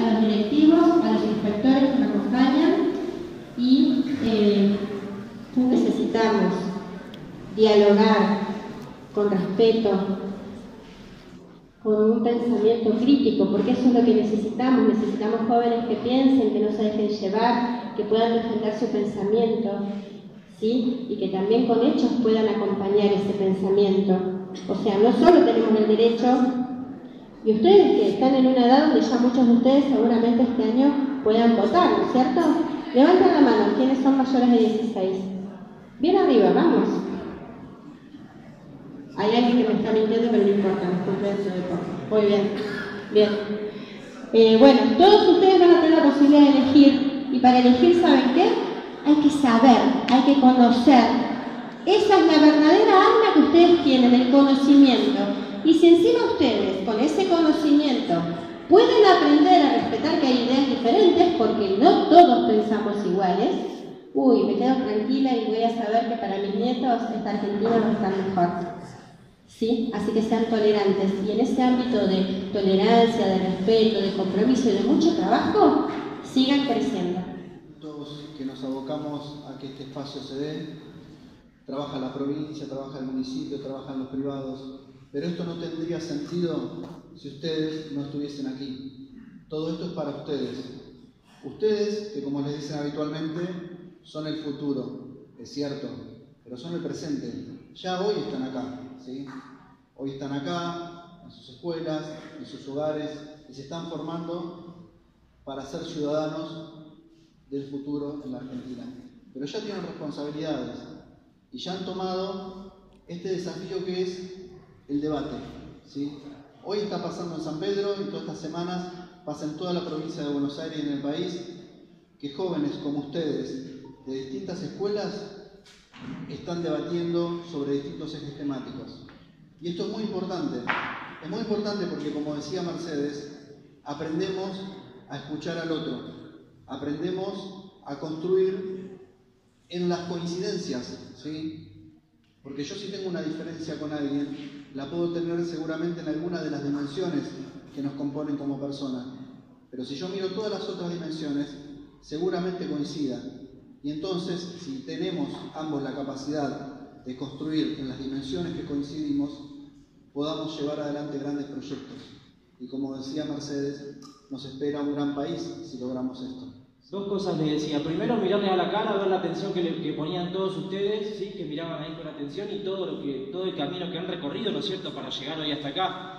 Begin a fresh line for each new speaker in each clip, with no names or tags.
a los directivos, a los inspectores que me acompañan y necesitamos dialogar con respeto, con un pensamiento crítico, porque eso es lo que necesitamos. Necesitamos jóvenes que piensen, que no se dejen llevar, que puedan defender su pensamiento, ¿sí? Y que también con hechos puedan acompañar ese pensamiento. O sea, no solo tenemos el derecho, y ustedes que están en una edad donde ya muchos de ustedes seguramente este año puedan votar, ¿no es cierto? Levanten la mano, ¿quiénes son mayores de 16? Bien arriba, vamos. Hay alguien que me está mintiendo, pero no importa, me cumple eso de poco. Muy bien, bien. Bueno, todos ustedes van a tener la posibilidad de elegir, y para elegir, ¿saben qué? Hay que saber, hay que conocer. Esa es la verdadera arma que ustedes tienen, el conocimiento. Y si encima ustedes, con ese conocimiento, pueden aprender a respetar que hay ideas diferentes, porque no todos pensamos iguales, uy, me quedo tranquila y voy a saber que para mis nietos esta Argentina va a estar mejor. ¿Sí? Así que sean tolerantes. Y en ese ámbito de tolerancia, de respeto, de compromiso y de mucho trabajo, sigan creciendo.
Todos que nos abocamos a que este espacio se dé, trabaja la provincia, trabaja el municipio, trabajan los privados, pero esto no tendría sentido si ustedes no estuviesen aquí. Todo esto es para ustedes. Ustedes, que como les dicen habitualmente, son el futuro, es cierto, pero son el presente. Ya hoy están acá, ¿sí? Hoy están acá, en sus escuelas, en sus hogares, y se están formando para ser ciudadanos del futuro en la Argentina. Pero ya tienen responsabilidades y ya han tomado este desafío que es el debate, ¿sí? Hoy está pasando en San Pedro y todas estas semanas pasa en toda la provincia de Buenos Aires y en el país que jóvenes como ustedes de distintas escuelas están debatiendo sobre distintos ejes temáticos. Y esto es muy importante porque, como decía Mercedes, aprendemos a escuchar al otro, aprendemos a construir en las coincidencias, ¿sí? Porque yo si tengo una diferencia con alguien, la puedo tener seguramente en alguna de las dimensiones que nos componen como personas. Pero si yo miro todas las otras dimensiones, seguramente coincida. Y entonces, si tenemos ambos la capacidad de construir en las dimensiones que coincidimos, podamos llevar adelante grandes proyectos. Y como decía Mercedes, nos espera un gran país si logramos esto.
Dos cosas le decía. Primero, mirarles a la cara, ver la atención que ponían todos ustedes, ¿sí? Que miraban ahí con atención y todo el camino que han recorrido, ¿no es cierto?, para llegar hoy hasta acá.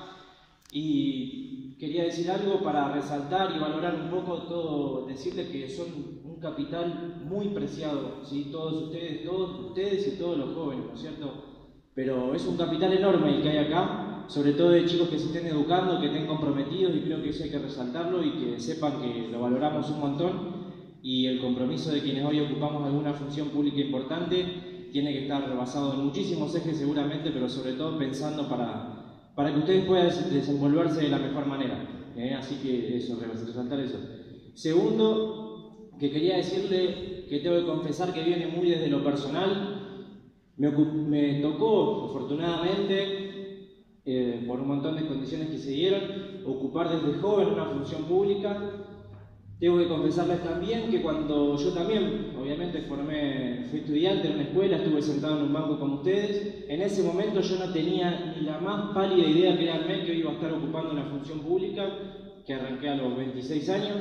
Y quería decir algo para resaltar y valorar un poco todo, decirles que son un capital muy preciado, ¿sí? Todos ustedes y todos los jóvenes, ¿no es cierto? Pero es un capital enorme el que hay acá, sobre todo de chicos que se estén educando, que estén comprometidos, y creo que eso hay que resaltarlo y que sepan que lo valoramos un montón, y el compromiso de quienes hoy ocupamos alguna función pública importante tiene que estar basado en muchísimos ejes seguramente, pero sobre todo pensando para que ustedes puedan desenvolverse de la mejor manera. Así que eso, resaltar eso. Segundo, que quería decirle que tengo que confesar que viene muy desde lo personal. Me tocó, afortunadamente, por un montón de condiciones que se dieron, ocupar desde joven una función pública. Tengo que confesarles también que cuando yo también, obviamente, fui estudiante en una escuela, estuve sentado en un banco como ustedes, en ese momento yo no tenía ni la más pálida idea, créanme, que iba a estar ocupando una función pública, que arranqué a los 26 años,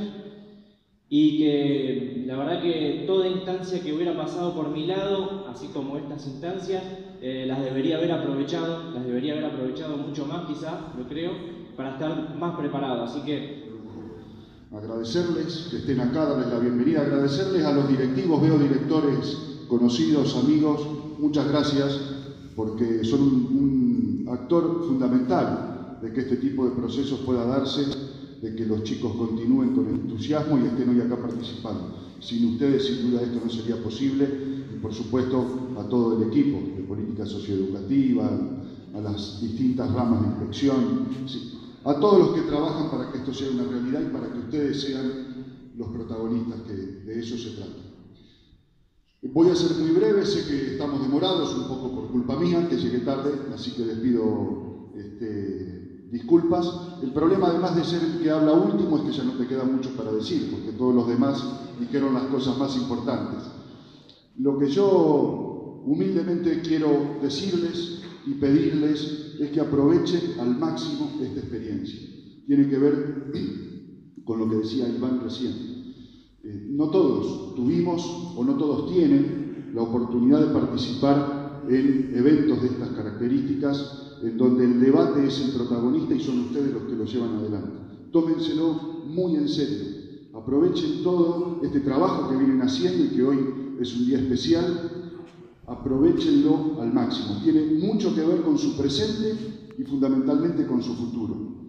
y que la verdad que toda instancia que hubiera pasado por mi lado, así como estas instancias, las debería haber aprovechado mucho más quizás, lo creo, para estar más preparado. Así que
agradecerles que estén acá, darles la bienvenida, agradecerles a los directivos, veo directores conocidos, amigos, muchas gracias, porque son un actor fundamental de que este tipo de procesos pueda darse, de que los chicos continúen con entusiasmo y estén hoy acá participando. Sin ustedes, sin duda, esto no sería posible, y por supuesto a todo el equipo de política socioeducativa, a las distintas ramas de inspección, sí, a todos los que trabajan para que esto sea una realidad y para que ustedes sean los protagonistas, que de eso se trata. Voy a ser muy breve, sé que estamos demorados, un poco por culpa mía, que llegué tarde, así que les pido disculpas. El problema, además de ser el que habla último, es que ya no te queda mucho para decir, porque todos los demás dijeron las cosas más importantes. Lo que yo humildemente quiero decirles y pedirles es que aprovechen al máximo esta experiencia. Tiene que ver con lo que decía Iván recién. No todos tuvimos o no todos tienen la oportunidad de participar en eventos de estas características, en donde el debate es el protagonista y son ustedes los que lo llevan adelante. Tómenselo muy en serio. Aprovechen todo este trabajo que vienen haciendo y que hoy es un día especial. Aprovéchenlo al máximo. Tiene mucho que ver con su presente y fundamentalmente con su futuro.